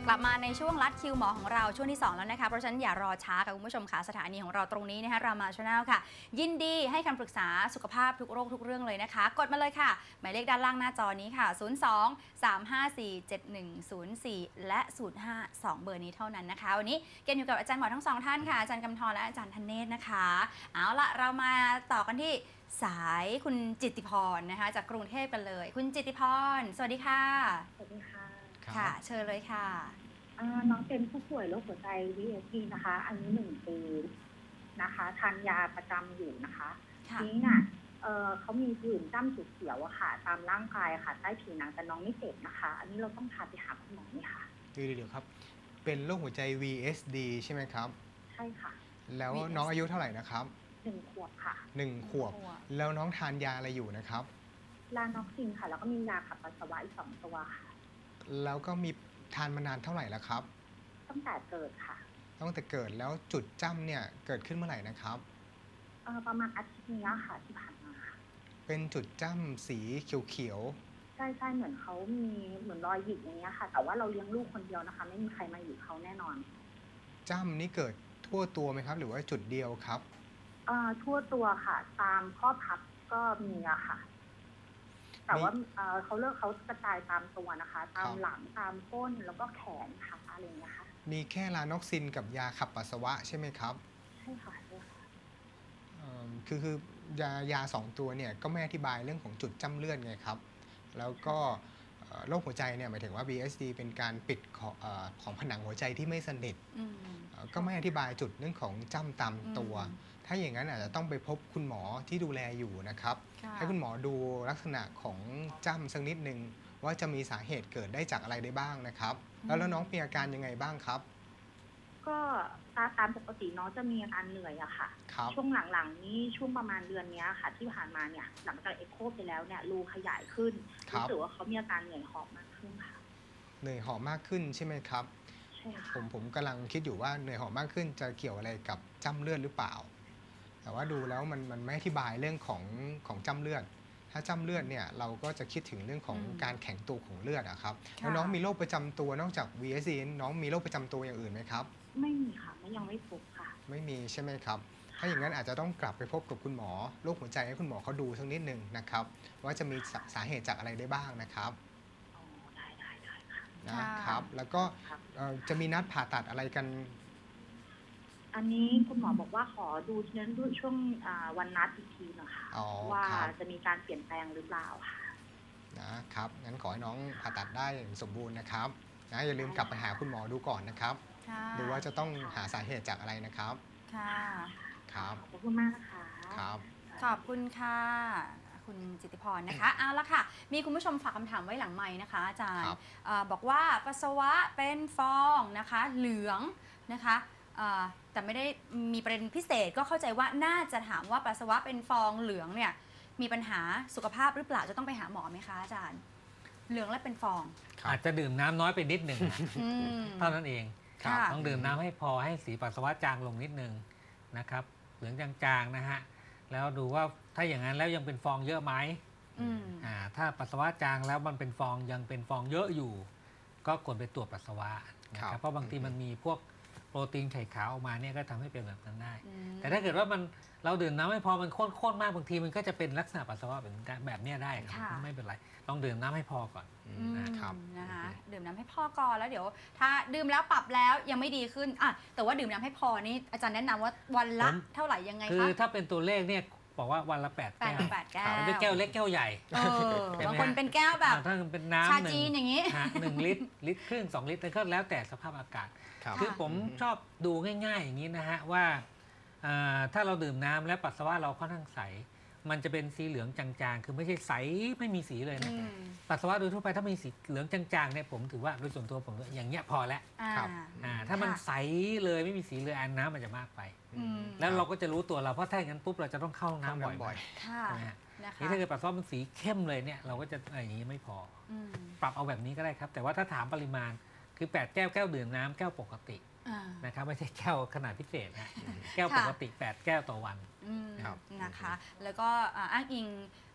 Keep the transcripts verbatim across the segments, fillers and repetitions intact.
กลับมาในช่วงลัดคิวหมอของเราช่วงที่สองแล้วนะคะเพราะฉะนั้นอย่ารอช้าค่ะคุณผู้ชมค่ะสถานีของเราตรงนี้นะคะรามาชาแนลค่ะยินดีให้คำปรึกษาสุขภาพทุกโรคทุกเรื่องเลยนะคะกดมาเลยค่ะหมายเลขด้านล่างหน้าจอนี้ค่ะศูนย์ สอง สาม ห้า สี่ เจ็ด หนึ่ง ศูนย์ สี่และศูนย์ ห้า สองเบอร์นี้เท่านั้นนะคะวันนี้เกณฑ์อยู่กับอาจารย์หมอทั้งสองท่านค่ะอาจารย์กำธรและอาจารย์ธเนศนะคะเอาละเรามาต่อกันที่สายคุณจิตติพรนะคะจากกรุงเทพกันเลยคุณจิตติพรสวัสดีค่ะสวัสดีค่ะค่ะเชิญเลยค่ะน้องเป็นผู้ป่วยโรคหัวใจ วี เอส ดี นะคะอายุหนึ่งปีนะคะทานยาประจำอยู่นะคะทีนี้เนี่ยเเขามีผื่นจ้ำจุดเขียวอะค่ะตามร่างกายค่ะใต้ผิวหนังแต่น้องไม่เจ็บนะคะอันนี้เราต้องพาไปหาคุณหมอไหมคะเดี๋ยวเดี๋ยวครับเป็นโรคหัวใจ วี เอส ดี ใช่ไหมครับใช่ค่ะแล้วน้องอายุเท่าไหร่นะครับหนึ่งขวบค่ะหนึ่งขวบแล้วน้องทานยาอะไรอยู่นะครับลาน็อกซินค่ะแล้วก็มียาขับปัสสาวะอีกสองตัวค่ะแล้วก็มีทานมานานเท่าไหร่แล้วครับตั้งแต่เกิดค่ะตั้งแต่เกิดแล้วจุดจ้ำเนี่ยเกิดขึ้นเมื่อไหร่นะครับเออประมาณอาทิตย์นี้ค่ะที่ผ่านมาเป็นจุดจ้ำสีเขียวๆใช่ใช่เหมือนเขามีเหมือนรอยหยิกอย่างเงี้ยค่ะแต่ว่าเราเลี้ยงลูกคนเดียวนะคะไม่มีใครมาหยิกเขาแน่นอนจ้ำนี้เกิดทั่วตัวไหมครับหรือว่าจุดเดียวครับเอ่อทั่วตัวค่ะตามข้อพับก็มีอะค่ะแต่ว่าเขาเลือกเขากระจายตามตัวนะคะตามหลังตามก้นแล้วก็แขนขาอะไรอย่างเงี้ยค่ะมีแค่ลาน็อกซินกับยาขับปัสสาวะใช่ไหมครับใช่ค่ะใช่ค่ะคือคือยายาสองตัวเนี่ยก็ไม่อธิบายเรื่องของจุดจ้ำเลือดไงครับแล้วก็โรคหัวใจเนี่ยหมายถึงว่า วี เอส ดี เป็นการปิดของของผนังหัวใจที่ไม่สนิทก็ไม่อธิบายจุดเรื่องของจ้ำตามตัวถ้าอย่างนั้นอาจจะต้องไปพบคุณหมอที่ดูแลอยู่นะครับให้คุณหมอดูลักษณะของจ้ำสักนิดนึงว่าจะมีสาเหตุเกิดได้จากอะไรได้บ้างนะครับแล้วน้องมีอาการยังไงบ้างครับก็ตามปกติน้องจะมีอาการเหนื่อยอะค่ะช่วงหลังๆนี้ช่วงประมาณเดือนนี้ค่ะที่ผ่านมาเนี่ยหลังจากเอ็กโคไปแล้วเนี่ยรูขยายขึ้นรู้สึกว่าเขามีอาการเหนื่อยหอบมากขึ้นค่ะเหนื่อยหอบมากขึ้นใช่ไหมครับใช่ค่ะผมผมกำลังคิดอยู่ว่าเหนื่อยหอบมากขึ้นจะเกี่ยวอะไรกับจ้ำเลือดหรือเปล่าแต่ว่าดูแล้วมันมันไม่อธิบายเรื่องของของจ้ำเลือดถ้าจ้ำเลือดเนี่ยเราก็จะคิดถึงเรื่องของการแข็งตัวของเลือดอะครับแล้วน้องมีโรคประจำตัวนอกจาก วี เอส ดี น้องมีโรคประจำตัวอย่างอื่นไหมครับไม่มีค่ะไม่ยังไม่พบค่ะไม่มีใช่ไหมครับถ้าอย่างนั้นอาจจะต้องกลับไปพบกับคุณหมอโรคหัวใจให้คุณหมอเขาดูสักนิดนึงนะครับว่าจะมีสาเหตุจากอะไรได้บ้างนะครับอ๋อได้ได้ได้ค่ะนะครับแล้วก็จะมีนัดผ่าตัดอะไรกันอันนี้คุณหมอบอกว่าขอดูเน้นด้วยช่วงวันนัดอีกทีนะคะว่าจะมีการเปลี่ยนแปลงหรือเปล่าค่ะนะครับงั้นขอให้น้องผ่าตัดได้สมบูรณ์นะครับนะอย่าลืมกลับไปหาคุณหมอดูก่อนนะครับดูว่าจะต้องหาสาเหตุจากอะไรนะครับค่ะครับขอบคุณมากนะคะครับขอบคุณค่ะคุณจิตติพรนะคะเอาละค่ะมีคุณผู้ชมฝากคำถามไว้หลังไมค์นะคะอาจารย์บอกว่าปัสสาวะเป็นฟองนะคะเหลืองนะคะแต่ไม่ได้มีประเด็นพิเศษก็เข้าใจว่าน่าจะถามว่าปัสสาวะเป็นฟองเหลืองเนี่ยมีปัญหาสุขภาพหรือเปล่าจะต้องไปหาหมอไหมคะอาจารย์เหลืองและเป็นฟองอาจจะดื่มน้ำน้อยไปนิดหนึ่งเท่านั้นเองต้องดื่มน้ำให้พอให้สีปัสสาวะจางลงนิดนึงนะครับเหลืองจางๆนะฮะแล้วดูว่าถ้าอย่างนั้นแล้วยังเป็นฟองเยอะไหมถ้าปัสสาวะจางแล้วมันเป็นฟองยังเป็นฟองเยอะอยู่ก็ควรไปตรวจปัสสาวะนะครับเพราะบางทีมันมีพวกโปรตีนไข่ขาวออกมาเนี่ยก็ทำให้เป็นแบบนั้นได้แต่ถ้าเกิดว่ามันเราดื่มน้ำไม่พอมันข้นๆมากบางทีมันก็จะเป็นลักษณะปัสสาวะแบบแบบนี้ได้ครับไม่เป็นไรลองดื่มน้ำให้พอก่อนนะครับนะคะดื่มน้ำให้พอก่อนแล้วเดี๋ยวถ้าดื่มแล้วปรับแล้วยังไม่ดีขึ้นอ่ะแต่ว่าดื่มน้ำให้พอนี่อาจารย์แนะนำว่าวันละเท่าไหร่ยังไงคะคือถ้าเป็นตัวเลขเนี่ยบอกว่าวันละแปดแก้วแปดแก้วเป็นแก้วเล็กแก้วใหญ่บางคนเป็นแก้วแบบถ้าเป็นน้ำชาจีนอย่างนี้หนึ่งลิตรลิตรครึ่งสองลิตรก็แล้วแต่สภาพอากาศคือผมชอบดูง่ายๆอย่างนี้นะฮะว่าถ้าเราดื่มน้ำแล้วปัสสาวะเราค่อนข้างใสมันจะเป็นสีเหลืองจางๆคือไม่ใช่ใสไม่มีสีเลยนะปัสสาวะโดยทั่วไปถ้ามีสีเหลืองจางๆเนี่ยผมถือว่าโดยส่วนตัวผมอย่างเงี้ยพอแล้วถ้ามันใสเลยไม่มีสีเลยอันน้ำมันจะมากไปแล้วเราก็จะรู้ตัวเราเพราะถ้าอย่างนั้นปุ๊บเราจะต้องเข้าน้ำบ่อยๆนะฮะนี่ถ้าเกิดปัสสาวะมันสีเข้มเลยเนี่ยเราก็จะอย่างนี้ไม่พอปรับเอาแบบนี้ก็ได้ครับแต่ว่าถ้าถามปริมาณคือแปดแก้วแก้วดื่มน้ำแก้วปกตินะครับไม่ใช่แก้วขนาดพิเศษนะแก้วปกติแปดแก้วต่อวันนะคะแล้วก็อ้างอิง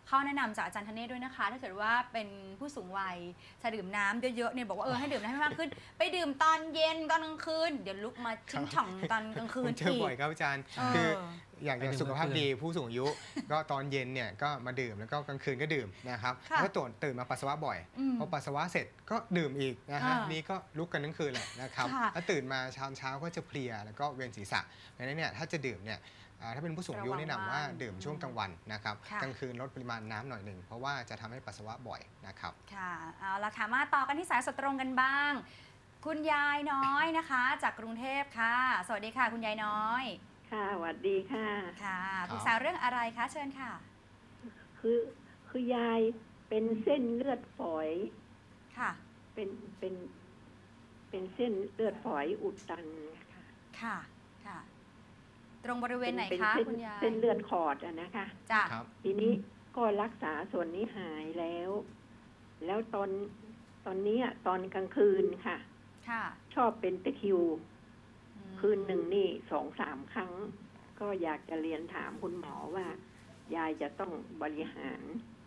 ข้อแนะนำจากอาจารย์ธเนศด้วยนะคะ ถ้าเกิดว่าเป็นผู้สูงวัยจะดื่มน้ำเยอะๆเนี่ยบอกว่าเออให้ดื่มน้ำให้มากขึ้น ไปดื่มตอนเย็นตอนกลางคืนเดี๋ยวลุกมาชิงช่องตอนกลางคืนผมเจอบ่อยครับอาจารย์เออคืออยากไปดื่จะมสุขภาพกลางคืนดีผู้สูงอายุ ก็ตอนเย็นเนี่ยก็มาดื่มแล้วก็กลางคืนก็ดื่มนะครับค่ะแล้วก็ตื่นตื่นมาปัสสาวะบ่อยอืมพอปัสสาวะเสร็จก็ดื่มอีกนะฮะอ่านี่นี่ก็ลุกกันทั้งคืนแหละนะครับค่ะแล้วตื่นมาเช้าเช้าก็จะเพลียแล้วก็เวียนศีรษะดังนั้นเนี่ยถ้าจะดื่มเนี่ยอ่าถ้าเป็นผู้สูงอายุระวังแนะนำว่าบ้างดื่มช่วงกลางวันนะครับค่ะกลางคืนลดปริมาณน้ำหน่อยหนึ่งเพราะว่าจะทำให้ปัสสาวะบ่อยนะครับค่ะเอาละค่ะมาต่อกันที่สายสดตรงกันบ้าง คุณยายน้อยนะคะ จากกรุงเทพค่ะ สวัสดีค่ะ คุณยายน้อยค่ะสวัสดีค่ะค่ะปรึกษาเรื่องอะไรคะเชิญค่ะคือคือยายเป็นเส้นเลือดฝอยค่ะเป็นเป็นเป็นเส้นเลือดฝอยอุดตันค่ะค่ะค่ะ ตรงบริเวณไหนเป็นคะเส้นคุณยายเส้นเลือดขอดอะนะคะจ้ะครับทีนี้ก็รักษาส่วนนี้หายแล้ว แล้วตอนตอนนี้อะตอนกลางคืนค่ะค่ะชอบเป็นตะคริวอืมคืนหนึ่งนี่สองสามครั้ง ก็อยากจะเรียนถามคุณหมอว่า ยายจะต้องบริหาร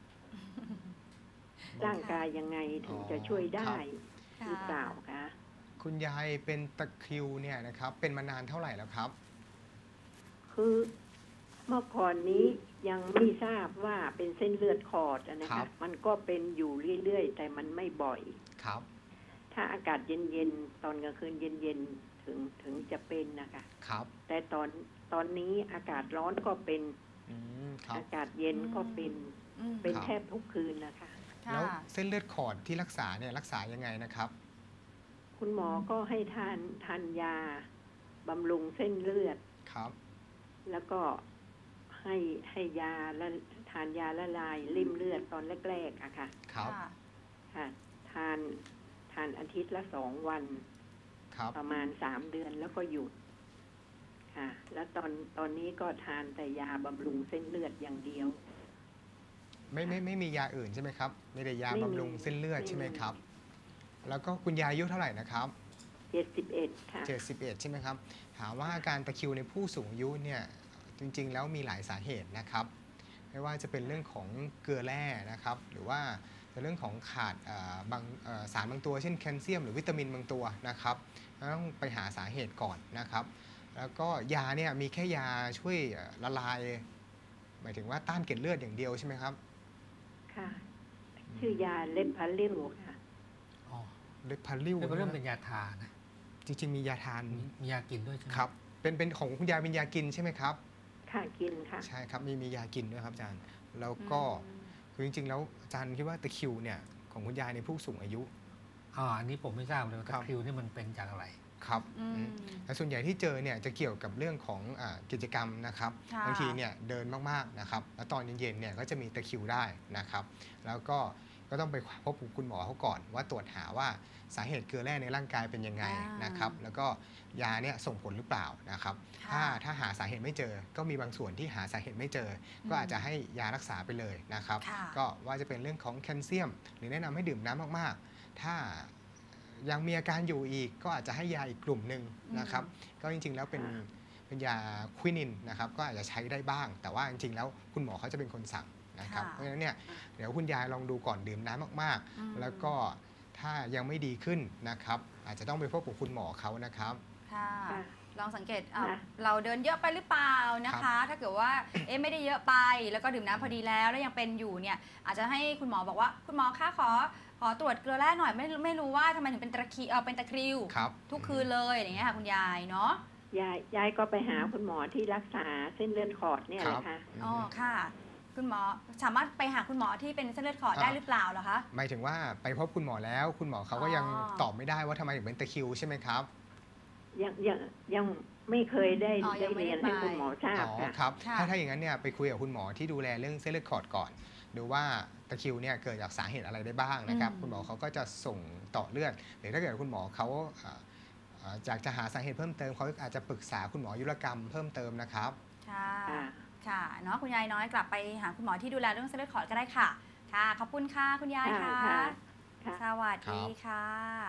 ร่างกายยังไงถึงจะช่วยได้ค่ะหรือเปล่าคะคุณยายเป็นตะคริวเนี่ยนะครับเป็นมานานเท่าไหร่แล้วครับคือเมื่อก่อนนี้ยังไม่ทราบว่าเป็นเส้นเลือดขอดอะนะครัคะบมันก็เป็นอยู่เรื่อยๆ แต่มันไม่บ่อยครับถ้าอากาศเย็นๆ ตอนกลางคืนเย็นๆ ถึงถึงจะเป็นนะคะครับแต่ตอนตอนนี้อากาศร้อนก็เป็นอืมครับอากาศเย็นก็เป็นอืมเป็นครับแทบทุกคืนนะคะค่ะแล้วเส้นเลือดขอดที่รักษาเนี่ยรักษายังไงนะครับคุณหมอก็ให้ทานทานยาบำรุงเส้นเลือดครับแล้วก็ให้ให้ยาละทานยาละลายริ่มเลือดตอนแรกๆอะค่ะครับค่ะค่ะ ทานทานอาทิตย์ละสองวันครับประมาณสามเดือนแล้วก็หยุดค่ะ แล้วตอนตอนนี้ก็ทานแต่ยาบำรุงเส้นเลือดอย่างเดียวไม่ไม่ไม่มียาอื่นใช่ไหมครับมีแต่ยาไม่มีบำรุงเส้นเลือดไม่มีใช่ไหมครับ แล้วก็คุณยายอายุเท่าไหร่นะครับเจ็ดสิบเอ็ดค่ะเจ็ดสิบเอ็ดใช่ไหมครับ ถามว่าอาการตะคริวในผู้สูงอายุเนี่ยจริง ๆ แล้วมีหลายสาเหตุนะครับ ไม่ว่าจะเป็นเรื่องของเกลือแร่นะครับ หรือว่าในเรื่องของขาดเอ่อบางเอ่อสารบางตัวเช่นแคลเซียมหรือวิตามินบางตัวนะครับต้องไปหาสาเหตุก่อนนะครับ แล้วก็ยาเนี่ยมีแค่ยาช่วยเอ่อละลาย หมายถึงว่าต้านเกล็ดเลือดอย่างเดียวใช่ไหมครับค่ะ ชื่อยาเล็บพันลิวค่ะอ๋อเล็กพันริ้วเป็นเรื่องนะเป็นยาทานะจริง ๆ มียาทานมีมียากินด้วยใช่ไหมครับ เป็นเป็นของคุณยายเป็นยากินใช่ไหมครับค่ะกินค่ะใช่ครับ มีมียากินด้วยครับอาจารย์ แล้วก็อืมคือจริงๆ แล้วอาจารย์คิดว่าตะคริวเนี่ยของคุณยายในผู้สูงอายุอ๋ออันนี้ผมไม่ทราบเลยว่าครัตะบคริวนี่มันเป็นจากอะไรครับอืมอืมแต่ส่วนใหญ่ที่เจอเนี่ยจะเกี่ยวกับเรื่องของอากิจกรรมนะครับค่ะบางทีเนี่ยเดินมากๆนะครับ แล้วตอนเย็นๆ เนี่ยก็จะมีตะคริวได้นะครับ แล้วก็ก็ต้องไปพบคุณหมอเขาก่อนว่าตรวจหาว่าสาเหตุเกลือแร่ในร่างกายเป็นยังไงอ่านนะครับ แล้วก็ยาเนี่ยส่งผลหรือเปล่านะครับค่ะถ้าถ้าหาสาเหตุไม่เจอ ก็มีบางส่วนที่หาสาเหตุไม่เจอ ก็อาจจะให้ยารักษาไปเลยนะครับค่ะก็ว่าจะเป็นเรื่องของแคลเซียม หรือแนะนำให้ดื่มน้ำมากๆ ถ้ายังมีอาการอยู่อีก ก็อาจจะให้ยาอีกกลุ่มหนึ่งนะครับ ก็จริงๆ แล้วเป็นเป็นยาควินินนะครับ ก็อาจจะใช้ได้บ้าง แต่ว่าจริงๆ แล้วคุณหมอเขาจะเป็นคนสั่งนะครับค่ะเพราะฉะนั้นเนี่ยเดี๋ยวคุณยายลองดูก่อนดื่มน้ำมากอืมๆ แล้วก็ถ้ายังไม่ดีขึ้นนะครับ อาจจะต้องไปพบกับคุณหมอเขานะครับค่ะค่ะลองสังเกตเอาค่ะเราเดินเยอะไปหรือเปล่านะคะ ถ้าเกิดว่า เอ๊ะไม่ได้เยอะไปแล้วก็ดื่มน้ำพอดีแล้วแล้วยังเป็นอยู่เนี่ยอาจจะให้คุณหมอบอกว่าคุณหมอคะขอขอตรวจเกลือแร่หน่อยไม่ไม่รู้ว่าทำไมถึงเป็นตะคริวเออเป็นตะคริวครับทุกคืนเลยอย่างเงี้ยค่ะคุณยายเนาะยายยายก็ไปหาคุณหมอที่รักษาเส้นเลือดขอดเนี่ยคแหรับละค่ะอ๋อค่ะ คุณหมอสามารถไปหาคุณหมอที่เป็นเส้นเลือดขอดได้หรือเปล่าเหรอคะหมายถึงว่าไปพบคุณหมอแล้ว คุณหมอเขาก็ยังอ๋อตอบไม่ได้ว่าทำไมถึงเป็นตะคริวใช่ไหมครับยังยังยังไม่เคยได้อ๋อยัได้งไม่เรียนได้ให้ไปคุณหมอทราบอ๋อค่ะครับค่ะถ้าถ้าอย่างนั้นเนี่ยไปคุยกับคุณหมอที่ดูแลเรื่องเส้นเลือดขอดก่อน ดูว่าตะคริวเนี่ยเกิดจากสาเหตุอะไรได้บ้างนะครับอืมคุณหมอเขาก็จะส่งต่อเลือด หรือถ้าเกิดคุณหมอเขาเอ่อเอ่ออยากจะหาสาเหตุเพิ่มเติมเขาอาจจะปรึกษาคุณหมอยุรกรรมเพิ่มเติมนะครับค่ะค่ะค่ะเนาะคุณยายน้อยกลับไปหาคุณหมอที่ดูแลเรื่องเส้นเลือดขอดก็ได้ค่ะ ค่ะขอบคุณค่ะคุณยายค่ะค่ะค่ะสวัสดีค่ะ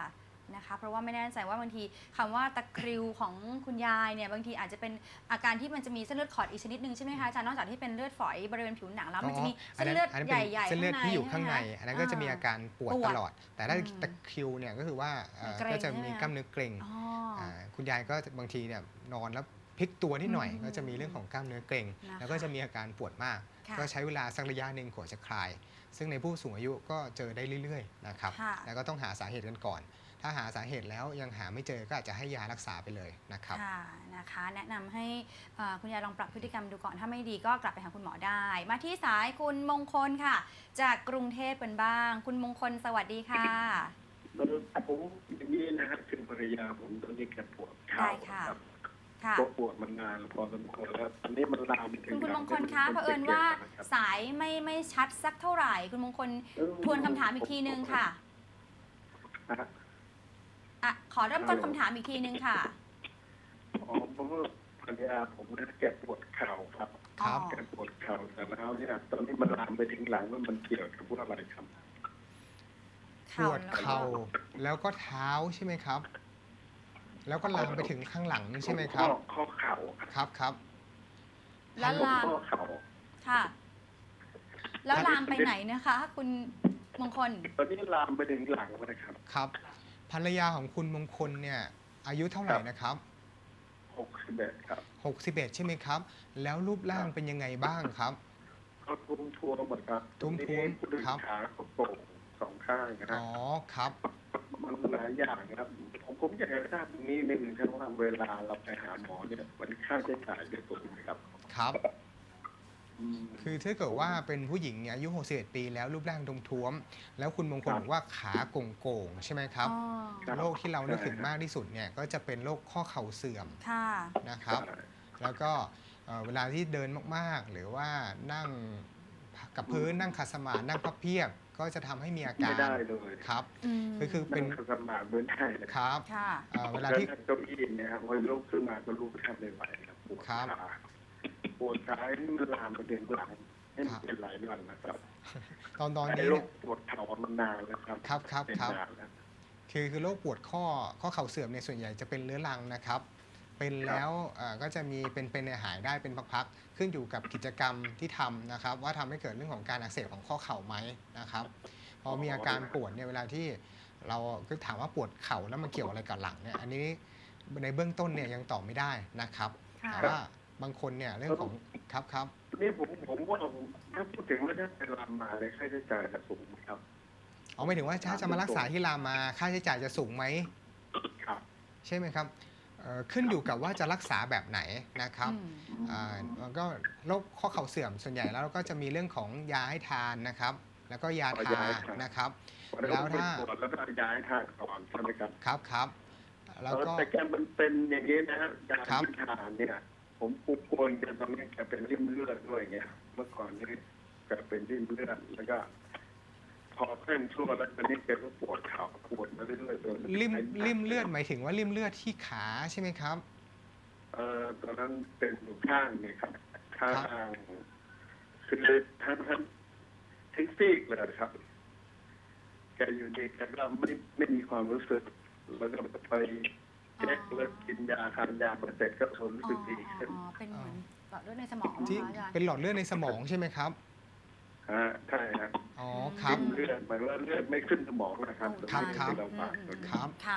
นะคะ เพราะว่าไม่แน่ใจว่าบางทีคำว่าตะคริวของคุณยายเนี่ยบางทีอาจจะเป็นอาการที่มันจะมีเส้นเลือดขอดอีกชนิดหนึ่งใช่ไหมคะอาจารย์นอกจากที่เป็นเลือดฝอยบริเวณผิวหนังแล้วมันจะมีเส้นเลือดอันนั้นใเป็นหญ่ๆเส้นเลือดที่อยู่ข้างในช่ไหมคะอันนั้นก็จะมีอาการปวดปวดตลอด แต่ถ้าอืมตะคริวเนี่ยก็คือว่าเอ่อเกร็งก็จะใช่ไหมมีกล้ามเนื้อเกร็งอ๋ออ่าคุณยายก็บางทีเนี่ยนอนแล้วพลิกตัวนิดหน่อยอืมก็จะมีเรื่องของกล้ามเนื้อเกร็งนะคะแล้วก็จะมีอาการปวดมากค่ะก็ใช้เวลาสักระยะหนึ่งกว่าจะคลาย ซึ่งในผู้สูงอายุก็เจอได้เรื่อยๆนะครับค่ะแล้วก็ต้องหาสาเหตุกันก่อน ถ้าหาสาเหตุแล้วยังหาไม่เจอก็อาจจะให้ยารักษาไปเลยนะครับค่ะนะคะ แนะนำให้เอ่อคุณยายลองปรับพฤติกรรมดูก่อนถ้าไม่ดีก็กลับไปหาคุณหมอได้ มาที่สายคุณมงคลค่ะ จากกรุงเทพเป็นบ้าง คุณมงคลสวัสดีค่ะผมอย่างนี้นะครับคือภรรยาผมตอนนี้แกปวดเข่าได้ค่ะครับค่ะก็ปวดมานานพอสมควรแล้วตอนนี้มันลามไปถึงคุณคุณหมลังคลคะเผอิญว่าสายไม่ไม่ชัดสักเท่าไหร่ คุณมงคลทวนคำถามอีกทีนึงค่ะนะฮะอ่ะขอเริ่มต้นคำถามอีกทีนึงค่ะอ๋อเพราะว่าภรรยาผมเนี่ยแกปวดเข่าครับครับแกปวดเข่าแต่แล้วเนี่ยตอนนี้มันลามไปถึงหลังว่ามันเกี่ยวกับพวกอะไรครับปวดเข่าแล้วก็เท้าใช่ไหมครับ แล้วก็ลามไปถึงข้างหลังใช่ไหมครับข้อข้อเข่าครับครับครับแล้วลามข้อเข่าค่ะ แล้วลามไปไหนนะคะ คุณมงคลตอนนี้ลามไปถึงหลังนะครับครับ ภรรยาของคุณมงคลเนี่ยอายุเท่าไหร่นะครับหกสิบเอ็ดครับหกสิบเอ็ดใช่ไหมครับ แล้วรูปร่างเป็นยังไงบ้างครับเขาทุ่มทัวมหมดครับทุ่มท้วมตอนนี้ครับขาเขาโป่งสองข้างนะครัอ๋บอครับมันหลายอย่างนะครับ ผมผมอยากจะทราบตรงนี้นิดนึงครับว่าเวลาเราไปหาหมอเนี่ยมันค่าใช้จ่ายจะสูงไหมครับครับอืมคือถ้าเกิดว่าเป็นผู้หญิงเนี่ยอายุหกสิบเอ็ดปีแล้วรูปร่างท้วมๆแล้วคุณมงคลครับบอกว่าขาโก่งๆใช่ไหมครับอ๋อครับโรคที่เรานึกถึงมากที่สุดเนี่ยก็จะเป็นโรคข้อเข่าเสื่อมค่ะนะครับ แล้วก็เอ่อเวลาที่เดินมากๆ หรือว่านั่งกับพื้นนั่งขัดสมาธินั่งพับเพียบก็จะทำให้มีอาการไม่ได้เลยครับอืมก็คือเป็เป็น นสมาธิไม่ได้เลยครับค่ะเอ่อเวลาที่เก้าอี้เนี่ยครับพอลุกขึ้นมาก็ลุกแทบไม่ไหวครับปวดครับขาปวดขานี่มันลามไปถึงหลังให้ครัมันบเป็นหลายวันนะครับตอนตอนไอ้นี้โรเนี่คยปวดเข่ามันนานแล้วครับครับครับเป็นครับนานแล้วคือคือโรคปวดข้อข้อเข่าเสื่อมเนี่ยส่วนใหญ่จะเป็นเรื้อรังนะครับ เป็นแล้วเอ่อก็จะมีเป็นเป็นหายได้เป็นพักๆขึ้นอยู่กับกิจกรรมที่ทำนะครับ ว่าทำให้เกิดเรื่องของการอักเสบของข้อเข่าไหมนะครับ พอมีอาการปวดเนี่ยเวลาที่เราก็ถามว่าปวดเข่าแล้วมันเกี่ยวอะไรกับหลังเนี่ยอันนี้ในเบื้องต้นเนี่ยยังตอบไม่ได้นะครับค่ะแต่ว่าบางคนเนี่ยเรื่องของครับครับนี่ผมผมว่าถ้าพูดถึงว่าถ้าเป็นลามมาเลยค่าใช้จ่ายจะสูงไหมครับเอาไม่ถึงว่าถ้าจะมารักษาที่รามาค่าใช้จ่ายจะสูงไหมครับใช่ไหมครับเอ่อขึ้นอยู่กับว่าจะรักษาแบบไหนนะครับอืมอ่าแล้วก็โรคข้อเข่าเสื่อมส่วนใหญ่แล้วก็จะมีเรื่องของยาให้ทานนะครับ แล้วก็ยาทานะครับ แล้วถ้าปวดแล้วก็ย้ายทางก่อนใช่ไหมครับครับครับแล้วก็แต่แกมันเป็นอย่างนี้นะฮะยาครับที่ทานเนี่ย ผมกลัวๆจะตอนนี้แกเป็นริ่มเลือดด้วยไงเมื่อก่อนนี้แกเป็นริ่มเลือดแล้วก็ พอเพิ่มช่วงแล้วตอนนี้แกก็ปวดเข่าปวดมาเรื่อยๆจนริมริมเลือดหมายถึงว่าริมเลือดที่ขาใช่ไหมครับเอ่อตอนนั้นเป็นอยู่ข้างเนี่ยครับข้างคือทั้งทั้งทั้งซีกเลยครับแกอยู่ดีแกก็ไม่ไม่มีความรู้สึกแล้วก็ไปเช็คแล้วกินยาทานยามาเสร็จก็ทนรู้อ๋อสึกดีขึ้นอ๋อเป็นเหมือนหลอดเลือดในสมองเหรอที่คะอาจารย์เป็นหลอดเลือดในสมองใช่ไหมครับฮะใช่ครับอ๋อครับเลือดหมายว่าเลือดไม่ขึ้นสมองนะครับครับครับเราปากครับค่ะ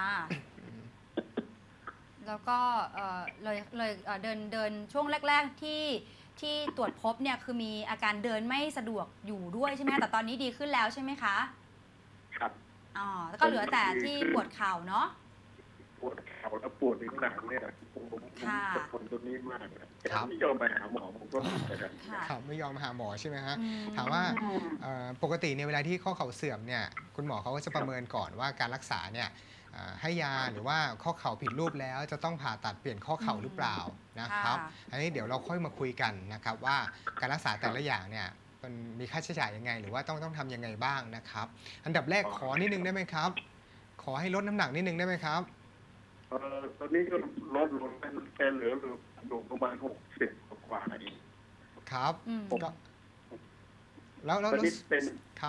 แล้วก็เอ่อเลยเลยเอ่อเดินเดินช่วงแรก ๆที่ที่ตรวจพบเนี่ยคือมีอาการเดินไม่สะดวกอยู่ด้วยใช่ไหมคะแต่ตอนนี้ดีขึ้นแล้วใช่ไหมคะครับอ๋อแล้วก็เหลือแต่ที่ปวดเข่าเนาะปวดเข่าแล้วปวดถึงหลังเนี่ยผมผมผมค่ะจะทนตรงนี้มากเลยครับไม่ยอมไปหาหมอผมก็ไม่ได้ค่ะครับไม่ยอมหาหมอใช่ไหมฮะอืมถามว่าเอ่อปกติในยเวลาที่ข้อเข่าเสื่อมเนี่ยคุณหมอเขาก็จะประเมินก่อนว่าการรักษาเนี่ยเอ่อให้ยาหรือว่าข้อเข่าผิดรูปแล้วจะต้องผ่าตัดเปลี่ยนข้อเข่าหรือเปล่านะครับค่ะอันนี้เดี๋ยวเราค่อยมาคุยกันนะครับว่าการรักษาแต่ละอย่างเนี่ยมันมีค่าใช้จ่ายยังไง หรือว่าต้องต้องทำยังไงบ้างนะครับ อันดับแรกขอนิดนึงได้ไหมครับ ขอให้ลดน้ำหนักนิดนึงได้ไหมครับเออตอนนี้ก็ลดลงเป็นแค่เหลืออยู่ประมาณหกสิบกว่าเองครับอืมก็แล้วแล้วตอนแล้วนี้เป็นครับ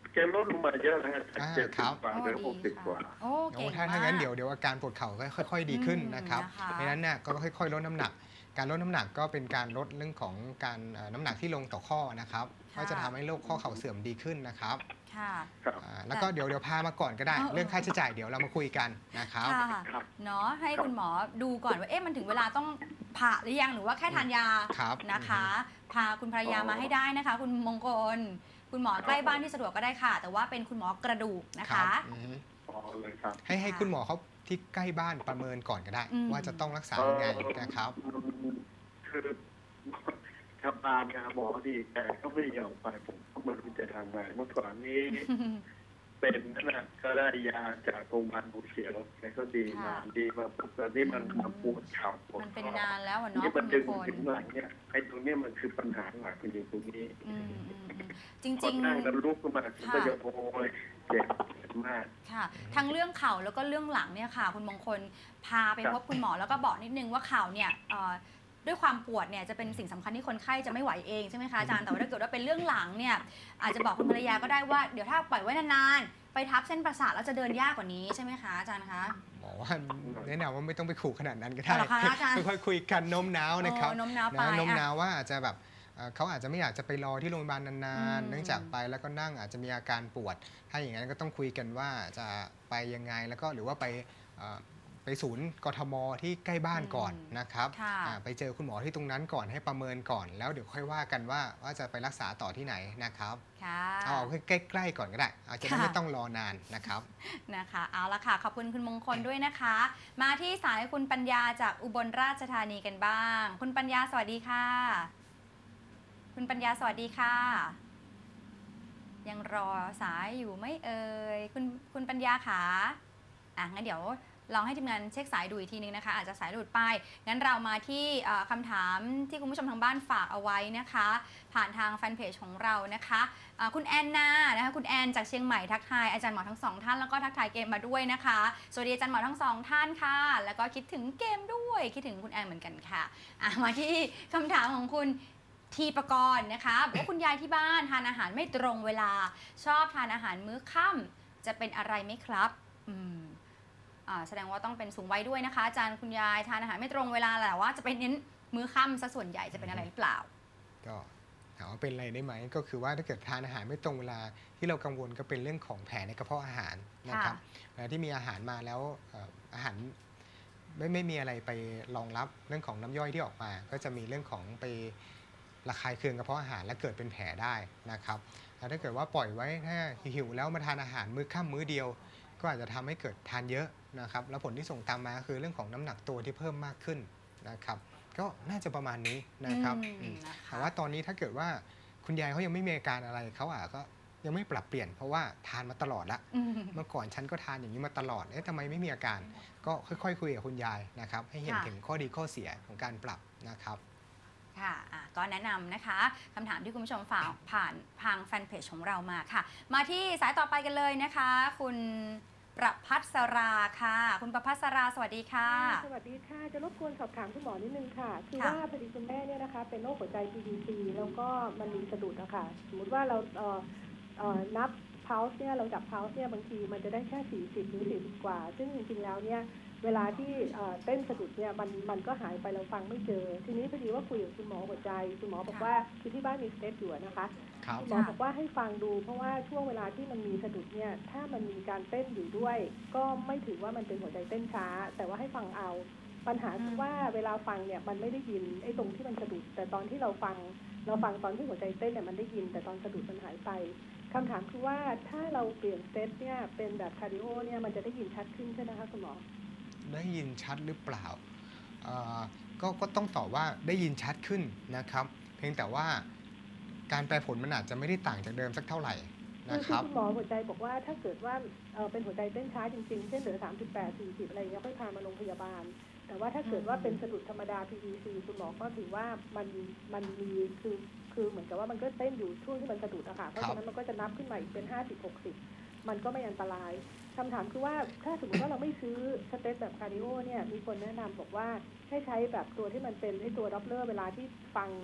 แกลดลงมาเยอะนะฮะจากอ่าเจ็ดครัสิบบ กว่าเหลือหกสิบกว่าโอ้โอ้เก่งถ้าถ้างั้นเดี๋ยวเดี๋ยวอาการปวดเข่าก็ค่อยๆดีขึ้นนะครับอืมนะคะเพราะฉะนั้นเนี่ยก็ค่อยๆลดน้ำหนัก การลดน้ำหนักก็เป็นการลดเรื่องของการเอ่อน้ำหนักที่ลงต่อข้อนะครับก็จะทำให้โรคข้อเข่าเสื่อมดีขึ้นนะครับค่ะครับอ่าแล้วก็เดี๋ยวเดี๋ยวพามาก่อนก็ได้เออเรื่องค่าใช้จ่ายเดี๋ยวเรามาคุยกันนะครับค่ะครับเนาะให้คุณหมอดูก่อนว่าเอ๊ะมันถึงเวลาต้องผ่าหรือยังหรือว่าแค่ทานยาครับนะคะ พาคุณภรรยามาให้ได้นะคะ คุณมงคล คุณหมอใกล้บ้านที่สะดวกก็ได้ค่ะ แต่ว่าเป็นคุณหมอกระดูกนะครัคะบอือฮึพอเลยครับให้ให้คุณหมอเขาที่ใกล้บ้านประเมินก่อนก็ได้อืมว่าจะต้องรักษายังไงนะครับคือถ้าตามยาหมอดีแกก็ไม่ยอมไปผมก็ไม่รู้จะทำไงเมื่อก่อนนี้ เป็นนั่นนะก็ได้ยาจากโรงพยาบาลบุเขียวแกก็ดีมาค่ะดีมาตอนนี้มันมาปวดเข่าปวดมันเป็นข้อนานแล้วอะเนาะนี่คุมันณดึงมงคลถึงหลังเนี่ยไอ้ตรงเนี้ยมันคือปัญหาหลักมันอยู่ตรงนี้อืมอืมอืมจพอริงนั่งแล้วลุกขึ้นมาค่ะก็จะโอยเจ็บมากๆ ค่ะ ทั้งเรื่องเข่าแล้วก็เรื่องหลังเนี่ยค่ะ คุณมงคลพาไปพบคุณหมอแล้วก็บอกนิดนึงว่าเข่าเนี่ยเอ่อด้วยความปวดเนี่ยจะเป็นสิ่งสำคัญที่คนไข้จะไม่ไหวเองใช่ไหมคะอาจารย์ แต่ว่าถ้าเกิดว่าเป็นเรื่องหลังเนี่ยอาจจะบอกคุณภรรยาก็ได้ว่าเดี๋ยวถ้าปล่อยไว้นานๆไปทับเส้นประสาทแล้วจะเดินยากกว่านี้ใช่ไหมคะอาจารย์คะหมอว่าแนะนำว่าไม่ต้องไปขู่ขนาดนั้นก็ได้เอาเหรอคะอาจารย์ค่อยๆคุยกันโน้มน้าวนะครับโอ้โน้มน้าวไปนะโน้มอ่ะน้าวว่าอาจจะแบบเอ่อเขาอาจจะไม่อยากจะไปรอที่โรงพยาบาลนานอืมๆ เนื่องจากไปแล้วก็นั่งอาจจะมีอาการปวด ถ้าอย่างนั้นก็ต้องคุยกันว่าจะไปยังไงแล้วก็หรือว่าไปเอ่อไปศูนย์กทมที่ใกล้บ้านก่อนนะครับค่ะอ่าไปเจอคุณหมอที่ตรงนั้นก่อนให้ประเมินก่อน แล้วเดี๋ยวค่อยว่ากันว่าว่าจะไปรักษาต่อที่ไหนนะครับค่ะเอาใกล้ๆก่อนก็ได้อาจจะได้ค่ะไม่ต้องรอนานนะครับนะคะเอาละค่ะขอบคุณคุณมงคลด้วยนะคะ มาที่สายคุณปัญญาจากอุบลราชธานีกันบ้าง คุณปัญญาสวัสดีค่ะ คุณปัญญาสวัสดีค่ะ ยังรอสายอยู่ไหม่เอ่ยคุณคุณปัญญาค่ะอ่ะงั้นเดี๋ยวลองให้ทีมงานเช็คสายดูอีกทีนึงนะคะ อาจจะสายหลุดไปงั้นเรามาที่เอ่อคำถามที่คุณผู้ชมทางบ้านฝากเอาไว้นะคะ ผ่านทางแฟนเพจของเรานะคะอ่าคุณแอนนานะคะคุณแอนจากเชียงใหม่ทักทายอาจารย์หมอทั้งสองท่านแล้วก็ทักทายเกมมาด้วยนะคะสวัสดีอาจารย์หมอทั้งสองท่านค่ะ แล้วก็คิดถึงเกมด้วยคิดถึงคุณแอนเหมือนกันค่ะอ่ะมาที่คำถามของคุณทีปกรณ์นะคะบอกว่าคุณยายที่บ้านทานอาหารไม่ตรงเวลาชอบทานอาหารมื้อค่ำจะเป็นอะไรไหมครับอืมอ่าแสดงว่าต้องเป็นสูงวัยด้วยนะคะอาจารย์คุณยายทานอาหารไม่ตรงเวลาแหละว่าจะเป็นเน้นมื้อค่ำซะส่วนใหญ่จะเป็นอะไรหรือเปล่าก็ถามว่าเป็นอะไรได้ไหมก็คือว่าถ้าเกิดทานอาหารไม่ตรงเวลาที่เรากังวลก็เป็นเรื่องของแผลในกระเพาะอาหารนะครับเวลาที่มีอาหารมาแล้วเอ่ออาหารไม่ไม่มีอะไรไปรองรับเรื่องของน้ำย่อยที่ออกมา ก็จะมีเรื่องของไประคายเคืองกระเพาะอาหารและเกิดเป็นแผลได้นะครับแล้วถ้าเกิดว่าปล่อยไว้ถ้าหิวแล้วมาทานอาหารมื้อค่ำมื้อเดียว ก็อาจจะทำให้เกิดทานเยอะนะครับแล้วผลที่ส่งตามมาคือเรื่องของน้ำหนักตัวที่เพิ่มมากขึ้นนะครับก็น่าจะประมาณนี้นะครับอืมอืมนะคะแต่ว่าตอนนี้ถ้าเกิดว่าคุณยายเขายังไม่มีอาการอะไรเขาอาจก็ยังไม่ปรับเปลี่ยน เพราะว่าทานมาตลอดละอืมเมื่อก่อนฉันก็ทานอย่างนี้มาตลอดเอ๊ะทำไมไม่มีอาการ ก็ค่อยๆคุยกับคุณยายนะครับให้เห็นค่ะถึงข้อดีข้อเสียของการปรับนะครับค่ะอ่ะ ก็แนะนำนะคะคำถามที่คุณผู้ชมฝากผ่านทางแฟนเพจของเรามาค่ะ มาที่สายต่อไปกันเลยนะคะ คุณประพัสราค่ะ คุณประพัสราสวัสดีค่ะสวัสดีค่ะ จะรบกวนสอบถามคุณหมอนิดนึงค่ะ คือค่ะว่าพอดีคุณแม่เนี่ยนะคะ เป็นโรคหัวใจ พี ดี ซี แล้วก็มันมีสะดุดอะค่ะ สมมติว่าเราเอ่อเอ่อนับเพาส์เนี่ยเราจับเพาส์เนี่ยบางทีมันจะได้แค่สี่สิบหรือสี่สิบกว่า ซึ่งจริงๆแล้วเนี่ยเวลาที่เอ่อเต้นสะดุดเนี่ยมันมันก็หายไปเราฟังไม่เจอ ทีนี้พอดีว่าคุยกับคุณหมอหัวใจ คุณหมอบอกว่าคือที่บ้านมีสเตปอยู่อะนะคะครับหมอบอกว่าให้ฟังดูเพราะว่าช่วงเวลาที่มันมีสะดุดเนี่ยถ้ามันมีการเต้นอยู่ด้วย ก็ไม่ถือว่ามันเป็นหัวใจเต้นช้า แต่ว่าให้ฟังเอาปัญหาคือว่าเวลาฟังเนี่ยมันไม่ได้ยินไอ้ตรงที่มันสะดุด แต่ตอนที่เราฟังเราฟังตอนที่หัวใจเต้นเนี่ยมันได้ยิน แต่ตอนสะดุดมันหายไปคำถามคือว่าถ้าเราเปลี่ยนเซตเนี่ยเป็นแบบคาร์ดิโอเนี่ยมันจะได้ยินชัดขึ้นใช่ไหมคะคุณหมอได้ยินชัดหรือเปล่าเอ่อก็ก็ต้องตอบว่าได้ยินชัดขึ้นนะครับ เพียงแต่ว่าการแปลผลมันอาจจะไม่ได้ต่างจากเดิมสักเท่าไหร่คือนะคคือรับคุณหมอหัวใจบอกว่าถ้าเกิดว่าเอ่อเป็นหัวใจเต้นช้าจริงๆเช่นเหลือสามสิบแปด สี่สิบอะไรเงี้ยค่อยพามาโรงพยาบาล แต่ว่าถ้าเกิดว่าเป็นสะดุดธรรมดา พี ดี ซี คุณหมอก็ถือว่ามันมันมีคือคือเหมือนกับว่ามันก็เต้นอยู่ช่วงที่มันสะดุดอะค่ะเพราะฉะนั้นมันก็จะนับขึ้นมาอีกเป็นห้าสิบ หกสิบมันก็ไม่อันตรายคำถามคือว่าถ้าสมมติว่าเราไม่ซื้อสเตปแบบคาร์ดิโอเนี่ยมีคนแนะนำบอกว่าให้ใช้แบบตัวที่มันเป็นไอ้ตัวดับเลอร์เวลาที่ฟัง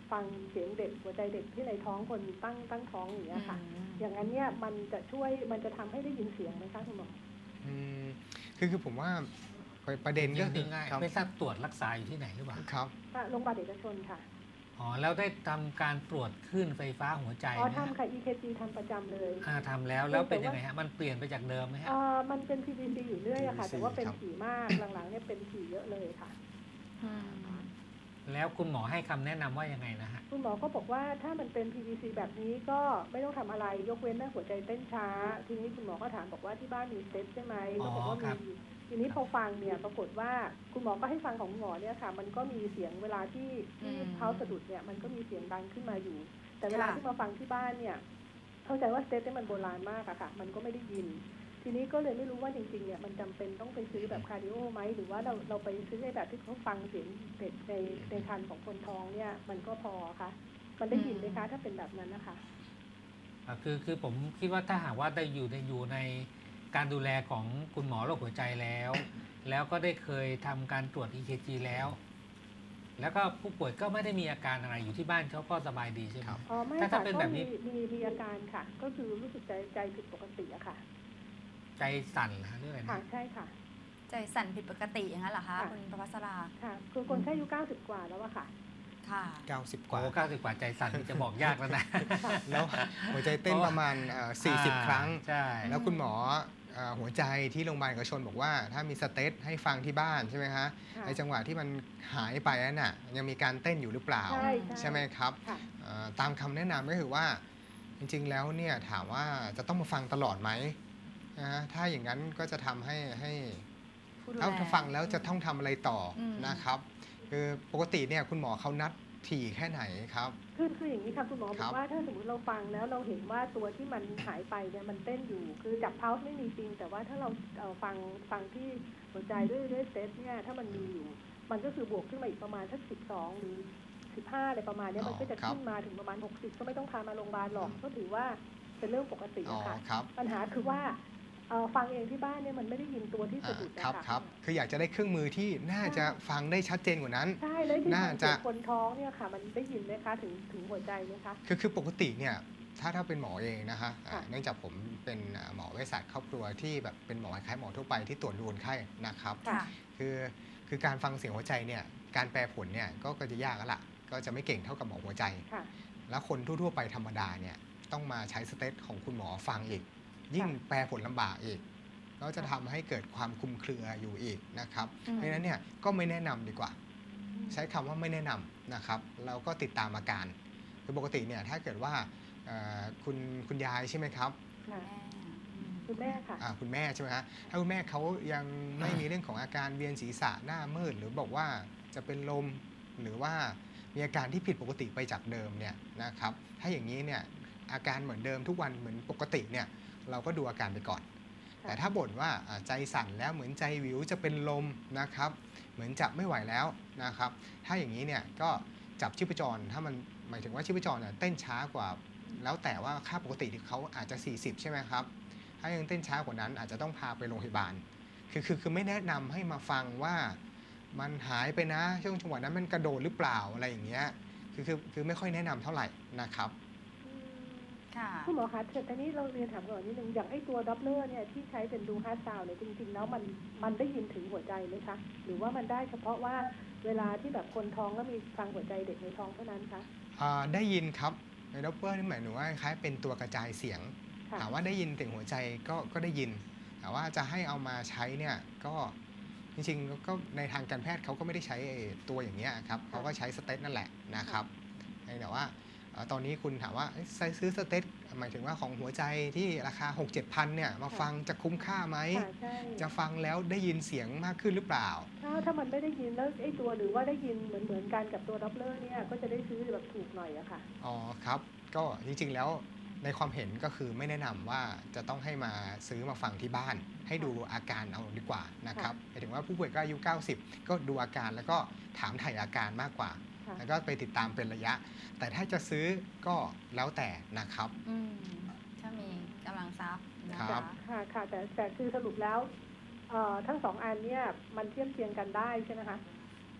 ฟังเสียงเด็กหัวใจเด็กที่ในท้องคนตั้งตั้งท้องอย่างเงี้ยค่ะอืมอย่างนั้นเนี่ยมันจะช่วยมันจะทำให้ได้ยินเสียงไหมคะคุณหมออืมคือคือผมว่าประเด็นก็คือง่ายครับๆไม่ทราบตรวจรักษาอยู่ที่ไหนหรือเปล่าครับโรงพยาบาลเอกชนค่ะอ๋อแล้วได้ทำการตรวจคลื่นไฟฟ้าหัวใจอ๋อไหมฮะทำค่ะ อี เค จี ทำประจำเลยอ่าทำแล้วแล้วเป็นยังไงฮะมันเปลี่ยนไปจากเดิมไหมฮะเอ่อมันเป็น พี วี ซี อยู่เรื่อยอะค่ะพี วี ซีแต่ว่าเป็นครับถี่มาก หลังๆเนี่ยเป็นถี่เยอะเลยค่ะอืมแล้วคุณหมอให้คำแนะนำว่ายังไงนะฮะคุณหมอก็บอกว่าถ้ามันเป็น พี วี ซี แบบนี้ก็ไม่ต้องทำอะไรยกเว้นถ้าหัวใจเต้นช้า ทีนี้คุณหมอก็ถามบอกว่าที่บ้านมีสเต็ปใช่ไหมอ๋อก็บอกว่าครัมีบทีนี้พอฟังเนี่ยปรากฏว่าคุณหมอก็ให้ฟังของคุณหมอเนี่ยค่ะ มันก็มีเสียงเวลาที่ที่อืมเขาสะดุดเนี่ยมันก็มีเสียงดังขึ้นมาอยู่ แต่เวลาค่ะที่มาฟังที่บ้านเนี่ยเข้าใจว่าสเต็ปเนี่ยมันโบราณมากอะค่ะ มันก็ไม่ได้ยิน ทีนี้ก็เลยไม่รู้ว่าจริงๆเนี่ยมันจำเป็นต้องไปซื้อแบบคาร์ดิโอไหมหรือว่าเราเราไปซื้อไอ้แบบที่เขาฟังเสียงเด็กในในครรภ์ของคนท้องเนี่ยมันก็พอค่ะ มันได้ยินไหมคะถ้าเป็นแบบนั้นนะคะอ่าคือคือผมคิดว่าถ้าหากว่าได้อยู่ในอยู่ในการดูแลของคุณหมอโรคหัวใจแล้ว แล้วก็ได้เคยทำการตรวจ อี เค จี แล้ว แล้วก็ผู้ป่วยก็ไม่ได้มีอาการอะไรอยู่ที่บ้านเขาก็สบายดีใช่ไหมครับอ๋อไม่ถ้าค่ะถ้าเป็นก็แบบนี้มีมีมีอาการค่ะ ก็คือรู้สึกใจใจผิดปกติอะค่ะใจสั่นเหรอฮะหรืออะไรค่ะนะใช่ค่ะใจสั่นผิดปกติอย่างนั้นเหรอคะค่ะคุณประภัสราค่ะ คือคนแค่อายุเก้าสิบกว่าแล้วอะค่ะค่ะเก้าสิบกโอ้ว่าเก้าสิบกว่าใจสั่นนี่จะบอกยากแล้วนะแล้วหัวใจเต้นประมาณเอ่อสี่สิบอ่าครั้งใช่แล้วคุณหมอเอ่อหัวใจที่โรงพยาบาลเอกชนบอกว่าถ้ามีสเตทให้ฟังที่บ้านใช่ไหมฮะค่ะในจังหวะที่มันหายไปนั่นน่ะยังมีการเต้นอยู่หรือเปล่าใช่ใช่ใช่ไหมครับค่ะเอ่อตามคำแนะนำก็คือว่าจริงๆแล้วเนี่ยถามว่าจะต้องมาฟังตลอดไหมนะฮะถ้าอย่างนั้นก็จะทำให้ให้ผู้ดูแลเอ้าถ้าฟังแล้วจะต้องทำอะไรต่ออมนะครับคือปกติเนี่ยคุณหมอเขานัดถี่แค่ไหนครับคือคืออย่างนี้ค่ะคุณหมอบครัอกบว่าถ้าสมมติเราฟังแล้วเราเห็นว่าตัวที่มันหายไปเนี่ยมันเต้นอยู่ คือจับเพาส์ไม่มีจริง แต่ว่าถ้าเราเอ่อฟังฟังที่หัวใจด้วยด้วยสเตปเนี่ยถ้ามันมีอยู่ มันก็คือบวกขึ้นมาอีกประมาณสักสิบสองหรือสิบห้าอะไรประมาณเนี้ยอ๋อมันก็จะครับขึ้นมาถึงประมาณหกสิบก็ไม่ต้องพามาโรงพยาบาลหรอกก็ถือว่าเป็นเรื่องปกติอ๋ออะค่ะครับปัญหาคือว่าเอ่อฟังเองที่บ้านเนี่ยมันไม่ได้ยินตัวที่อ่าสะดุดครับอะครัค่ะบคืออยากจะได้เครื่องมือที่น่าจะฟังได้ชัดเจนกว่านั้นใช่เลยที่น่าฟังจะเสียงคนท้องเนี่ยค่ะ มันได้ยินไหมคะถึงถึงหัวใจไหมคะคือคือปกติเนี่ยถ้าถ้าเป็นหมอเองนะฮะอ่าค่ะเนื่องจากผมเป็นอ่าหมอเวชศาสตร์ครอบครัวที่แบบเป็นหมอคล้ายๆหมอทั่วไปที่ตรวจดูคนไข้นะครับค่ะคือคือการฟังเสียงหัวใจเนี่ยการแปลผลเนี่ยก็ก็จะยากแล้วล่ะก็จะไม่เก่งเท่ากับหมอหัวใจค่ะแล้วคนทั่วๆไปธรรมดาเนี่ยต้องมาใช้สเตตของคุณหมอฟังอีก ยิ่งแปลผลลำบากอีกก็จะทำให้เกิดความคลุมเครืออยู่อีกนะครับอืมเพราะฉะนั้นเนี่ยก็ไม่แนะนำดีกว่า ใช้คำว่าไม่แนะนำนะครับแล้วก็ติดตามอาการคือปกติเนี่ยถ้าเกิดว่าเอ่อคุณคุณยายใช่ไหมครับค่ะแม่อืมคุณแม่ค่ะอ่าคุณแม่ใช่ไหมฮะถ้าคุณแม่เขายังไม่มีเรื่องของอาการเวียนศีรษะหน้ามืดหรือบอกว่าจะเป็นลมหรือว่ามีอาการที่ผิดปกติไปจากเดิมเนี่ยนะครับถ้าอย่างนี้เนี่ยอาการเหมือนเดิมทุกวันเหมือนปกติเนี่ยเราก็ดูอาการไปก่อนค่ะแต่ถ้าบ่นว่าอ่าใจสั่นแล้วเหมือนใจวิวจะเป็นลมนะครับเหมือนจับไม่ไหวแล้วนะครับถ้าอย่างนี้เนี่ยก็จับชีพจรถ้ามันหมายถึงว่าชีพจรเนี่ยเต้นช้ากว่า แล้วแต่ว่าค่าปกติที่เขาอาจจะสี่สิบใช่ไหมครับถ้ายังเต้นช้ากว่านั้นอาจจะต้องพาไปโรงพยาบาลคือคือคือไม่แนะนำให้มาฟังว่ามันหายไปนะช่วงจังหวะนั้นมันกระโดดหรือเปล่าอะไรอย่างเงี้ยคือคือคือไม่ค่อยแนะนำเท่าไหร่นะครับอืมค่ะคุณหมอคะแต่ทีนี้เราเรียนถามก่อนนิดนึงอย่างไอ้ตัวดับเบิลเนี่ยที่ใช้เป็นดูฮาร์ดซาวน์เนี่ยจริงๆแล้วมันมันได้ยินถึงหัวใจไหมคะ หรือว่ามันได้เฉพาะว่าเวลาที่แบบคนท้องแล้วมีฟังหัวใจเด็กในท้องเท่านั้นคะอ่าได้ยินครับในด็อปเปอร์นี่หมายถึงว่าคล้ายเป็นตัวกระจายเสียงค่ะถามว่าได้ยินเสียงหัวใจก็ก็ได้ยิน แต่ว่าจะให้เอามาใช้เนี่ยก็จริงๆก็ในทางการแพทย์เขาก็ไม่ได้ใช้ไอ้ตัวอย่างเงี้ยครับเขาก็ใช้สเตตนั่นแหละนะครับแต่ว่าเอ่อตอนนี้คุณถามว่าเอ้ยใช้ซื้อสเตตหมายถึงว่าของหัวใจที่ราคา หกเจ็ด พันเนี่ยมาฟังจะคุ้มค่าไหมค่ะใช่จะฟังแล้วได้ยินเสียงมากขึ้นหรือเปล่าถ้าถ้ามันไม่ได้ยินแล้วไอ้ตัวหรือว่าได้ยินเหมือนเหมือนกันกับตัวดับเบิลเนี่ยก็จะได้ซื้อแบบถูกหน่อยอะค่ะอ๋อครับก็จริงๆแล้วในความเห็นก็คือไม่แนะนำว่าจะต้องให้มาซื้อมาฟังที่บ้าน ให้ดูอาการเอาดีกว่านะครับหมายถึงว่าผู้ป่วยก็อายุเก้าสิบก็ดูอาการแล้วก็ถามถ่ายอาการมากกว่าค่ะแล้วก็ไปติดตามเป็นระยะ แต่ถ้าจะซื้อก็แล้วแต่นะครับอืมถ้ามีกำลังทรัพย์นะครัคะบค่ะค่ะแต่แต่คือสรุปแล้วเอ่อทั้งสองอันเนี่ยมันเทียบเคียงกันได้ใช่ไหมคะ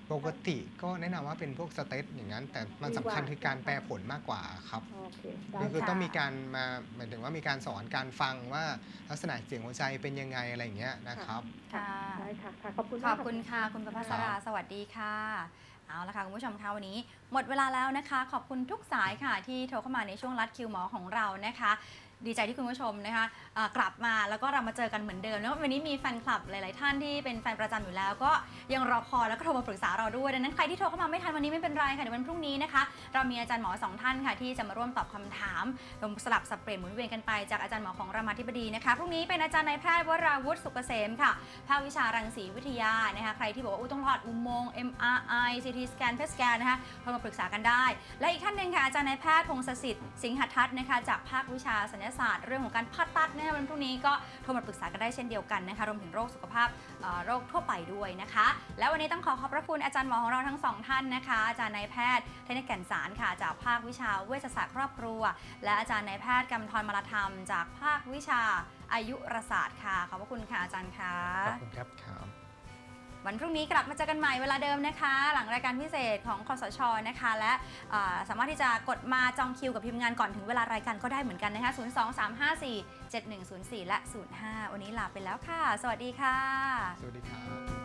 ปกติก็แนะนำว่าเป็นพวกสเตตอย่างนั้น แต่มันสำคัญคือการแปลผลมากกว่าครับโอเคได้คือคือค่ะต้องมีการมาหมายถึงว่ามีการสอนการฟังว่าลักษณะเสียงหัวใจเป็นยังไงอะไรอย่างเงี้ยนะครับค่ะค่ะได้ค่ะค่ะขอบคุณขมาอก บคุณค่ะ คุณประภาสราสวัสดีค่ะ เอาละค่ะคุณผู้ชมคะวันนี้หมดเวลาแล้วนะคะ ขอบคุณทุกสายค่ะที่โทรเข้ามาในช่วงรัดคิวหมอของเรานะคะ ดีใจที่คุณผู้ชมนะคะเอ่อกลับมาแล้วก็เรามาเจอกันเหมือนเดิมแล้ววันนี้มีแฟนคลับหลาย ๆ ท่านที่เป็นแฟนประจำอยู่แล้ว ก็ยังรอคอยแล้วก็โทรมาปรึกษาเราด้วยดังนั้นใครที่โทรเข้ามาไม่ทันวันนี้ไม่เป็นไรค่ะเดี๋ยววันพรุ่งนี้นะคะ เรามีอาจารย์หมอสองท่านค่ะที่จะมาร่วมตอบคำถามลงสลับสับเปลี่ยนหมุนเวียนกันไปจากอาจารย์หมอของรามาธิบดีนะคะพรุ่งนี้เป็นอาจารย์นายแพทย์วราวุฒิสุกเกษมค่ะภาควิชารังสีวิทยานะคะใครที่บอกว่าอุ๊ยต้องถอดอุโมงค์ เอ็ม อาร์ ไอ ซี ที สแกน เพท สแกนนะคะโทรมาปรึกษากันได้ และอีกท่านหนึ่งค่ะอาจารย์นายแพทย์พงศสิทธิ์สิงหทัศน์นะคะจากภาควิชาศัลยศาสตร์เรื่องของการผ่าตัดนะคะวันพรุ่งนี้ก็โทรมาปรึกษากันได้เช่นเดียวกันนะคะรวมถึงโรคสุขภาพเอ่อโรคทั่วไปด้วยนะคะ และวันนี้ต้องขอขอบพระคุณอาจารย์หมอของเราทั้งสองท่านนะคะอาจารย์นายแพทย์เทคนิคแก่นสารค่ะจากภาควิชาเวชศาสตร์ครอบครัว และอาจารย์นายแพทย์กำธรมรธรรม จากภาควิชาอายุรศาสตร์ค่ะขอบพระคุณค่ะอาจารย์ค่ะขอบคุณครับครับวันพรุ่งนี้กลับมาเจอกันใหม่เวลาเดิมนะคะ หลังรายการพิเศษของคสชนะคะ และเอ่อสามารถที่จะกดมาจองคิวกับทีมงานก่อนถึงเวลารายการก็ได้เหมือนกันนะคะ ศูนย์ สอง สาม ห้า สี่ เจ็ด หนึ่ง ศูนย์ สี่ และ ศูนย์ ห้า วันนี้ลาไปแล้วค่ะ สวัสดีค่ะสวัสดีครับ